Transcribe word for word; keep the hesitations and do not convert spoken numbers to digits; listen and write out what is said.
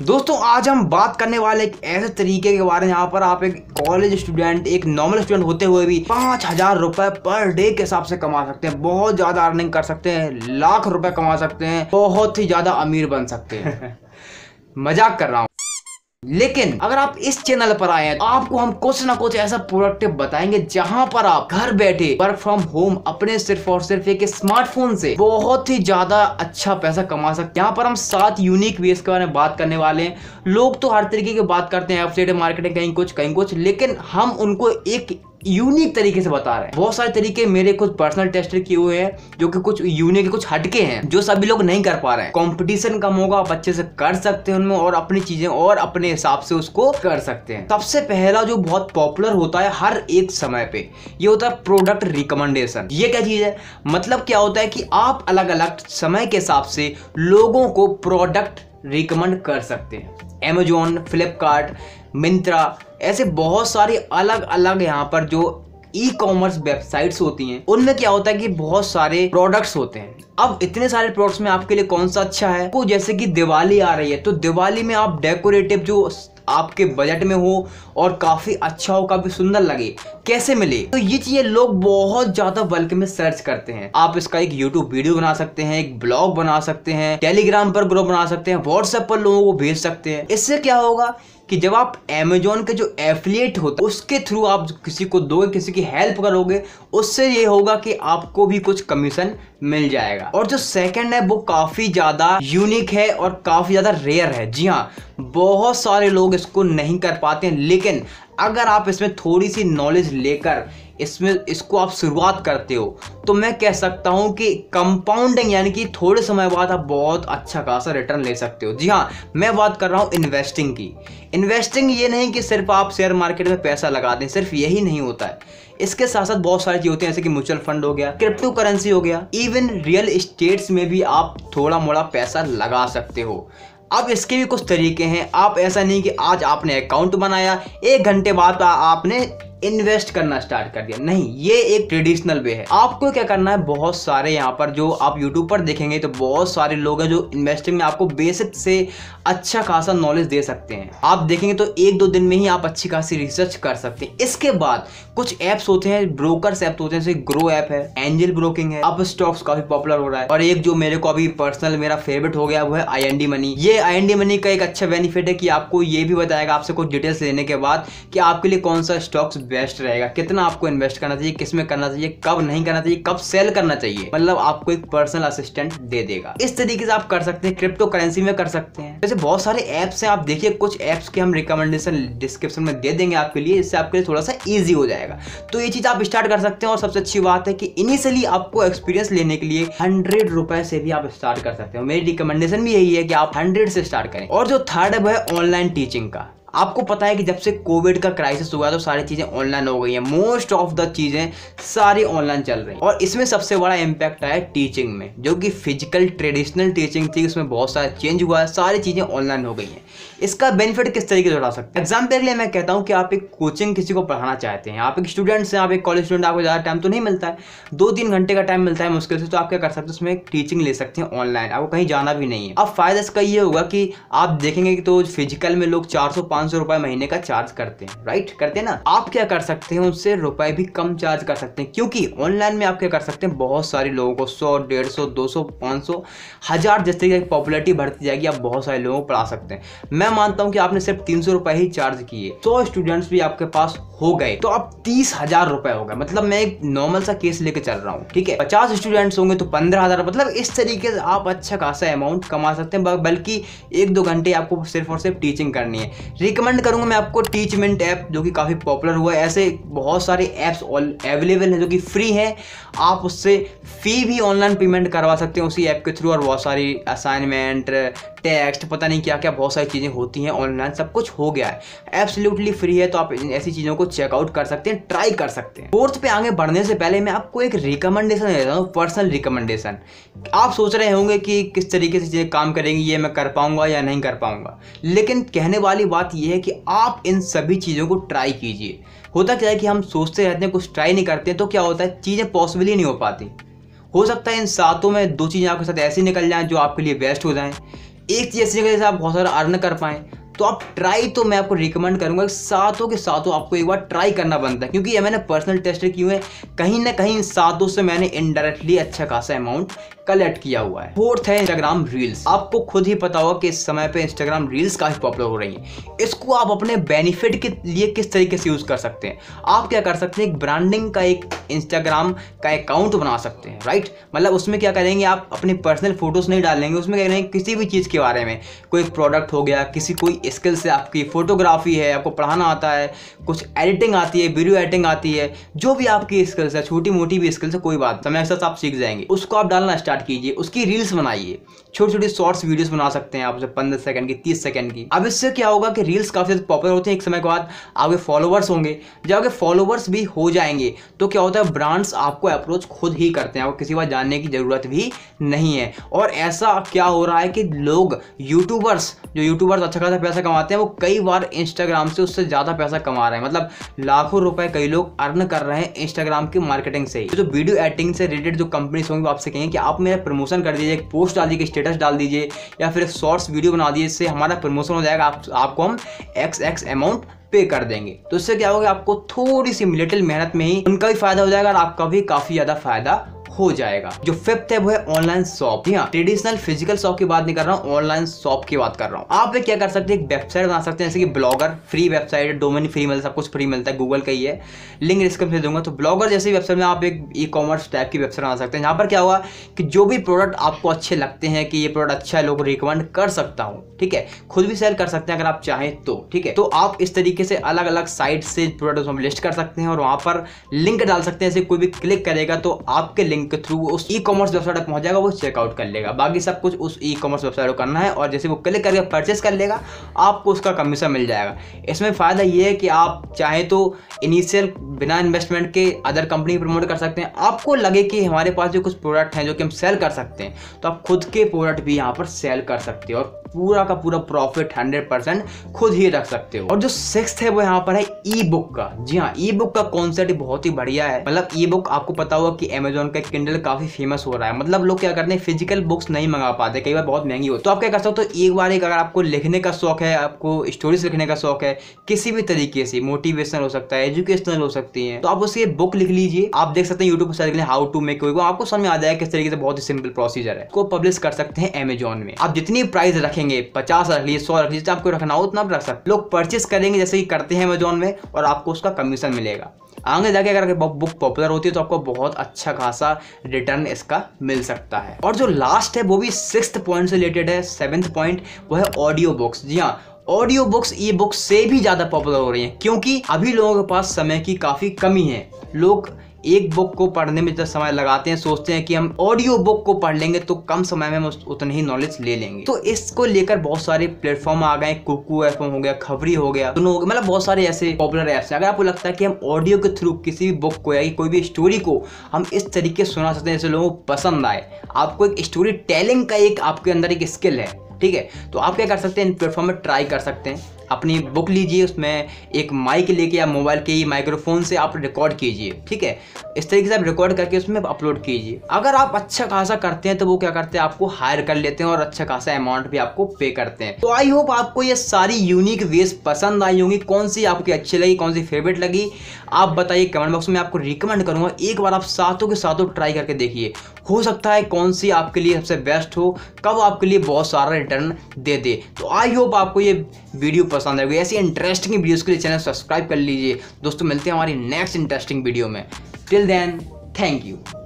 दोस्तों आज हम बात करने वाले एक ऐसे तरीके के बारे में यहाँ पर आप एक कॉलेज स्टूडेंट, एक नॉर्मल स्टूडेंट होते हुए भी पाँच हजार रुपए पर डे के हिसाब से कमा सकते हैं, बहुत ज्यादा अर्निंग कर सकते हैं, लाख रुपए कमा सकते हैं, बहुत ही ज्यादा अमीर बन सकते हैं। मजाक कर रहा हूँ। लेकिन अगर आप इस चैनल पर आए हैं तो आपको हम कुछ ना कुछ ऐसा प्रोडक्टिव बताएंगे जहां पर आप घर बैठे वर्क फ्रॉम होम अपने सिर्फ और सिर्फ एक स्मार्टफोन से बहुत ही ज्यादा अच्छा पैसा कमा सकते हैं। यहाँ पर हम सात यूनिक वेज के बारे में बात करने वाले हैं। लोग तो हर तरीके की बात करते हैं, एफिलिएट मार्केटिंग, कहीं कुछ कहीं कुछ, लेकिन हम उनको एक यूनिक तरीके से बता रहे हैं। बहुत सारे तरीके मेरे कुछ पर्सनल टेस्ट किए हुए हैं जो कि कुछ यूनिक, कुछ हटके हैं, जो सभी लोग नहीं कर पा रहे हैं। कंपटीशन कम होगा, आप अच्छे से कर सकते हैं उनमें और अपनी चीजें और अपने हिसाब से उसको कर सकते हैं। सबसे पहला जो बहुत पॉपुलर होता है हर एक समय पे, ये होता है प्रोडक्ट रिकमेंडेशन। ये क्या चीज है? मतलब क्या होता है कि आप अलग अलग समय के हिसाब से लोगों को प्रोडक्ट रिकमेंड कर सकते हैं। अमेजोन, फ्लिपकार्ट, मिंत्रा, ऐसे बहुत सारी अलग अलग यहाँ पर जो ई कॉमर्स वेबसाइट्स होती हैं, उनमें क्या होता है कि बहुत सारे प्रोडक्ट्स होते हैं। अब इतने सारे प्रोडक्ट्स में आपके लिए कौन सा अच्छा है? को जैसे कि दिवाली आ रही है तो दिवाली में आप डेकोरेटिव जो आपके बजट में हो और काफी अच्छा हो, काफी सुंदर लगे, कैसे मिले? तो ये चीजें लोग बहुत ज्यादा बल्क में सर्च करते हैं। आप इसका एक यूट्यूब वीडियो बना सकते हैं, एक ब्लॉग बना सकते हैं, टेलीग्राम पर ग्रुप बना सकते हैं, व्हाट्सएप पर लोगों को भेज सकते हैं। इससे क्या होगा कि जब आप अमेजोन के जो एफिलिएट होता है उसके थ्रू आप किसी को दोगे, किसी की हेल्प करोगे, उससे ये होगा कि आपको भी कुछ कमीशन मिल जाएगा। और जो सेकंड है वो काफी ज्यादा यूनिक है और काफी ज्यादा रेयर है। जी हाँ, बहुत सारे लोग इसको नहीं कर पाते हैं, लेकिन अगर आप इसमें थोड़ी सी नॉलेज लेकर इसमें इसको आप शुरुआत करते हो तो मैं कह सकता हूं कि कंपाउंडिंग यानी कि थोड़े समय बाद आप बहुत अच्छा खासा रिटर्न ले सकते हो। जी हाँ, मैं बात कर रहा हूं इन्वेस्टिंग की। इन्वेस्टिंग ये नहीं कि सिर्फ आप शेयर मार्केट में पैसा लगा दें, सिर्फ यही नहीं होता है। इसके साथ साथ बहुत सारी चीजें होती हैं, जैसे कि म्यूचुअल फंड हो गया, क्रिप्टो करेंसी हो गया, इवन रियल एस्टेट्स में भी आप थोड़ा मोड़ा पैसा लगा सकते हो। अब इसके भी कुछ तरीके हैं। आप ऐसा नहीं कि आज आपने अकाउंट बनाया, एक घंटे बाद आपने इन्वेस्ट करना स्टार्ट कर दिया, नहीं, ये एक ट्रेडिशनल वे है। आपको क्या करना है, बहुत सारे यहाँ पर जो आप यूट्यूब पर देखेंगे तो बहुत सारे लोग हैं जो इन्वेस्टिंग में आपको बेसिक से अच्छा खासा नॉलेज दे सकते हैं। आप देखेंगे तो एक दो दिन में ही आप अच्छी खासी रिसर्च कर सकते हैं। इसके बाद कुछ ऐप्स होते हैं, ब्रोकर्स ऐप होते हैं, जैसे ग्रो ऐप है, एंजल ब्रोकिंग है, अब स्टॉक्स काफी पॉपुलर हो रहा है। और एक जो मेरे को अभी पर्सनल मेरा फेवरेट हो गया वो है आई एन डी मनी। ये आई एन डी मनी का एक अच्छा बेनिफिट है कि आपको ये भी बताएगा आपसे कुछ डिटेल्स लेने के बाद कि आपके लिए कौन सा स्टॉक्स बेस्ट रहेगा, कितना आपको इन्वेस्ट करना चाहिए, किस में करना चाहिए, कब नहीं करना चाहिए, कब सेल करना चाहिए। मतलब आपको एक पर्सनल असिस्टेंट दे देगा। इस तरीके से आप कर सकते हैं। क्रिप्टो करेंसी में कर सकते हैं। वैसे बहुत सारे ऐप्स हैं, आप देखिए, कुछ ऐप्स के हम रिकमेंडेशन डिस्क्रिप्शन में दे देंगे आपके लिए, इससे आपके लिए थोड़ा सा ईजी हो जाएगा। तो ये चीज आप स्टार्ट कर सकते हैं। और सबसे अच्छी बात है कि इनिशियली आपको एक्सपीरियंस लेने के लिए हंड्रेड रुपए से भी आप स्टार्ट कर सकते हो। मेरी रिकमेंडेशन भी यही है कि आप हंड्रेड से स्टार्ट करें। और जो थर्ड है वो है ऑनलाइन टीचिंग का। आपको पता है कि जब से कोविड का क्राइसिस हुआ तो सारी चीजें ऑनलाइन हो गई हैं। मोस्ट ऑफ द चीजें सारी ऑनलाइन चल रही हैं और इसमें सबसे बड़ा इम्पैक्ट आया टीचिंग में। जो कि फिजिकल ट्रेडिशनल टीचिंग थी उसमें बहुत सारा चेंज हुआ है, सारी चीजें ऑनलाइन हो गई हैं। इसका बेनिफिट किस तरीके से उठा सकते हैं? एग्जाम्पल के लिए मैं कहता हूँ कि आप एक कोचिंग किसी को पढ़ाना चाहते हैं, आप एक स्टूडेंट्स हैं, आप एक कॉलेज स्टूडेंट, आपको ज़्यादा टाइम तो नहीं मिलता है, दो तीन घंटे का टाइम मिलता है मुश्किल से, तो आप क्या कर सकते हैं, उसमें एक टीचिंग ले सकते हैं ऑनलाइन, आपको कहीं जाना भी नहीं है। अब फायदा इसका ये होगा कि आप देखेंगे कि तो फिजिकल में लोग चार सौ पाँच सौ रुपये महीने का चार्ज करते हैं, राइट, करते हैं ना। आप क्या कर सकते हैं, उससे रुपए भी कम चार्ज कर सकते हैं, क्योंकि ऑनलाइन में आप क्या कर सकते हैं, बहुत सारे लोगों को सौ, डेढ़ सौ, दो सौ, पाँच सौ, हजार, जिस तरीके की पॉपुलैरिटी बढ़ती जाएगी आप बहुत सारे लोगों को पढ़ा सकते हैं। मैं मानता हूं कि आपने सिर्फ तीन सौ रुपए ही चार्ज किए, सौ स्टूडेंट्स भी आपके पास हो गए तो अब तीस हजार रुपए हो गए। मतलब मैं एक नॉर्मल सा केस लेके चल रहा हूँ, ठीक है, पचास स्टूडेंट्स होंगे तो पंद्रह हजार। मतलब इस तरीके से आप अच्छा खासा अमाउंट कमा सकते हैं, बल्कि एक दो घंटे आपको सिर्फ और सिर्फ टीचिंग करनी है। रिकमेंड करूंगा मैं आपको टीचमेंट ऐप, जो कि काफी पॉपुलर हुआ है। ऐसे बहुत सारे ऐप्स अवेलेबल हैं जो कि फ्री है, आप उससे फी भी ऑनलाइन पेमेंट करवा सकते हैं उसी ऐप के थ्रू। और बहुत सारी असाइनमेंट, टेक्स्ट, पता नहीं क्या क्या बहुत सारी चीजें होती हैं ऑनलाइन, सब कुछ हो गया है, एब्सोल्युटली फ्री है। तो आप ऐसी चीजों को चेकआउट कर सकते हैं, ट्राई कर सकते हैं। फोर्थ पे आगे बढ़ने से पहले मैं आपको एक रिकमेंडेशन देता हूँ, पर्सनल रिकमेंडेशन। आप सोच रहे होंगे कि किस तरीके से चीजें काम करेंगी, ये मैं कर पाऊंगा या नहीं कर पाऊंगा, लेकिन कहने वाली बात यह है कि आप इन सभी चीजों को ट्राई कीजिए। होता क्या है कि हम सोचते रहते हैं, कुछ ट्राई नहीं करते, तो क्या होता है, चीजें पॉसिबल ही नहीं हो पाती। हो सकता है इन सातों में दो चीजें आपके साथ ऐसी निकल जाएं जो आपके लिए बेस्ट हो जाएं, एक चीज़ ऐसी जगह से आप बहुत सारा अर्न कर पाएँ, तो आप ट्राई तो मैं आपको रिकमेंड करूंगा सातों के सातों आपको एक बार ट्राई करना बनता है, क्योंकि ये मैंने पर्सनल टेस्ट किए हैं, कहीं ना कहीं इन सातों से मैंने इनडायरेक्टली अच्छा खासा अमाउंट कलेक्ट किया हुआ है। फोर्थ है इंस्टाग्राम रील्स। आपको खुद ही पता होगा कि इस समय पे इंस्टाग्राम रील्स काफी पॉपुलर हो रही हैं। इसको आप अपने बेनिफिट के लिए किस तरीके से यूज कर सकते हैं? आप क्या कर सकते हैं, एक ब्रांडिंग का एक इंस्टाग्राम का अकाउंट बना सकते हैं, राइट। मतलब उसमें क्या करेंगे, आप अपनी पर्सनल फोटोज नहीं डालेंगे, उसमें क्या करेंगे, किसी भी चीज के बारे में, कोई प्रोडक्ट हो गया, किसी कोई स्किल से, आपकी फोटोग्राफी है, आपको पढ़ाना आता है, कुछ एडिटिंग आती है, वीडियो एडिटिंग आती है, जो भी आपकी स्किल्स है, छोटी मोटी भी स्किल्स है, कोई बात, समय के साथ आप सीख जाएंगे, उसको आप डालना स्टार्ट कीजिए, उसकी रील्स बनाइए, छोटी छोटी शॉर्ट्स वीडियोस बना सकते हैं आप, उसे पंद्रह सेकंड की, तीस सेकंड की। अब इससे क्या होगा कि रील्स काफी पॉपुलर होते हैं, एक समय के बाद आपके फॉलोवर्स होंगे, जब आपके फॉलोवर्स भी हो जाएंगे तो क्या होता है, ब्रांड्स आपको अप्रोच खुद ही करते हैं, आपको किसी बात जानने की जरूरत भी नहीं है। और ऐसा क्या हो रहा है कि लोग यूट्यूबर्स जो यूट्यूबर्स अच्छा खासा पैसा कमाते हैं, वो कई बार इंस्टाग्राम से उससे ज़्यादा पैसा कमा रहे हैं, मतलब लाखों रुपए कई लोग अर्न कर रहे हैं इंस्टाग्राम की मार्केटिंग से ही। तो जो वीडियो एडिटिंग से रिलेटेड जो कंपनीज होंगी वो आपसे कहेंगे कि आप मेरा प्रमोशन कर दीजिए, एक पोस्ट डाल दीजिए, स्टेटस डाल दीजिए, या फिर एक शॉर्ट्स वीडियो बना दीजिए, इससे हमारा प्रमोशन हो जाएगा, आप, आपको हम एक्स एक्स अमाउंट पे कर देंगे। तो इससे क्या होगा, आपको थोड़ी सी लिटिल मेहनत में ही उनका भी फायदा हो जाएगा और आपका भी काफी ज्यादा फायदा हो जाएगा। जो फिफ्थ है वो है ऑनलाइन शॉप। जी हाँ, ट्रेडिशनल फिजिकल शॉप की बात नहीं कर रहा हूँ, ऑनलाइन शॉप की बात कर रहा हूँ। आप क्या कर सकते हैं, एक वेबसाइट बना सकते हैं, जैसे कि ब्लॉगर, फ्री वेबसाइट है, डोमेन फ्री मिलता है, सब कुछ फ्री मिलता है, गूगल का ही है, लिंक डिस्क्रिप्शन में दूंगा। तो ब्लॉगर जैसी वेबसाइट में आप एक ई कॉमर्स टाइप की वेबसाइट बना सकते हैं, जहाँ पर क्या होगा कि जो भी प्रोडक्ट आपको अच्छे लगते हैं कि ये प्रोडक्ट अच्छा है, लोग रिकमेंड कर सकता हूँ, ठीक है, खुद भी सेल कर सकते हैं अगर आप चाहें तो, ठीक है। तो आप इस तरीके से अलग अलग साइट से प्रोडक्ट हम लिस्ट कर सकते हैं और वहाँ पर लिंक डाल सकते हैं, जैसे कोई भी क्लिक करेगा तो आपके लिंक के थ्रू उस ई कॉमर्स वेबसाइट पर पहुंच जाएगा, वो चेकआउट कर लेगा, बाकी सब कुछ उस ई कॉमर्स वेबसाइट को करना है, और जैसे वो क्लिक करके परचेस कर लेगा, आपको उसका कमीशन मिल जाएगा। इसमें फायदा ये है कि आप चाहे तो इनिशियल बिना इन्वेस्टमेंट के अदर कंपनी प्रमोट कर सकते हैं। आपको लगे कि हमारे पास जो कुछ प्रोडक्ट हैं जो कि हम सेल कर सकते हैं, तो आप खुद के प्रोडक्ट भी यहाँ पर सेल कर सकते हो और पूरा का पूरा प्रॉफिट हंड्रेड परसेंट खुद ही रख सकते हो। और जो सिक्स्थ है वो यहाँ पर है ई बुक का। जी हाँ, ई बुक का कॉन्सेप्ट बहुत ही बढ़िया है। मतलब ई बुक, आपको पता होगा कि अमेजोन का किंडल काफी फेमस हो रहा है, मतलब लोग क्या करते हैं, फिजिकल बुक्स नहीं मंगा पाते, कई बार बहुत महंगी होती। तो आप क्या कर सकते हो, तो एक बार एक अगर आपको लिखने का शौक है, आपको स्टोरीज लिखने का शौक है, किसी भी तरीके से, मोटिवेशनल हो सकता है, एजुकेशनल हो सकती है, तो आप उसकी बुक लिख लीजिए। आप देख सकते हैं यूट्यूब पर सर्च करें हाउ टू मेक, आपको समझ में आ जाएगा किस तरीके से, बहुत ही सिंपल प्रोसीजर है। को पब्लिश कर सकते हैं अमेजोन में। आप जितनी प्राइस रखेंगे, पचास रख लीजिए, सौ रख लीजिए, आपको रखना हो उतना रख सकते। लोग परचेस करेंगे जैसे कि करते हैं अमेजोन में, और आपको उसका कमीशन मिलेगा। आगे जाके अगर बुक पॉपुलर होती है तो आपको बहुत अच्छा खासा रिटर्न इसका मिल सकता है। और जो लास्ट है वो भी सिक्स्थ पॉइंट से रिलेटेड है, सेवेंथ पॉइंट, वो है ऑडियो बुक्स। जी हाँ, ऑडियो बुक्स ई बुक्स से भी ज्यादा पॉपुलर हो रही हैं, क्योंकि अभी लोगों के पास समय की काफी कमी है। लोग एक बुक को पढ़ने में जितना समय लगाते हैं, सोचते हैं कि हम ऑडियो बुक को पढ़ लेंगे तो कम समय में हम उतनी ही नॉलेज ले लेंगे। तो इसको लेकर बहुत सारे प्लेटफॉर्म आ गए, कुकू एफ हो गया, खबरी हो गया, दोनों मतलब बहुत सारे ऐसे पॉपुलर ऐप्स हैं। अगर आपको लगता है कि हम ऑडियो के थ्रू किसी भी बुक को या कोई भी स्टोरी को हम इस तरीके से सुना सकते हैं जैसे लोगों को पसंद आए, आपको एक स्टोरी टेलिंग का एक आपके अंदर एक स्किल है, ठीक है, तो आप क्या कर सकते हैं, इन प्लेटफॉर्म में ट्राई कर सकते हैं। अपनी बुक लीजिए, उसमें एक माइक लेके या मोबाइल के ही माइक्रोफोन से आप रिकॉर्ड कीजिए, ठीक है, इस तरीके से आप रिकॉर्ड करके उसमें अपलोड कीजिए। अगर आप अच्छा खासा करते हैं तो वो क्या करते हैं, आपको हायर कर लेते हैं और अच्छा खासा अमाउंट भी आपको पे करते हैं। तो आई होप आपको ये सारी यूनिक वेज पसंद आई होंगी। कौन सी आपकी अच्छी लगी, कौन सी फेवरेट लगी, आप बताइए कमेंट बॉक्स में। आपको रिकमेंड करूंगा एक बार आप सातों के सातों ट्राई करके देखिए, हो सकता है कौन सी आपके लिए सबसे बेस्ट हो, कब आपके लिए बहुत सारा रिटर्न दे दे। तो आई होप आपको ये वीडियो पसंद आएगी। ऐसी इंटरेस्टिंग वीडियोस के लिए चैनल सब्सक्राइब कर लीजिए। दोस्तों मिलते हैं हमारी नेक्स्ट इंटरेस्टिंग वीडियो में। Till then, thank you.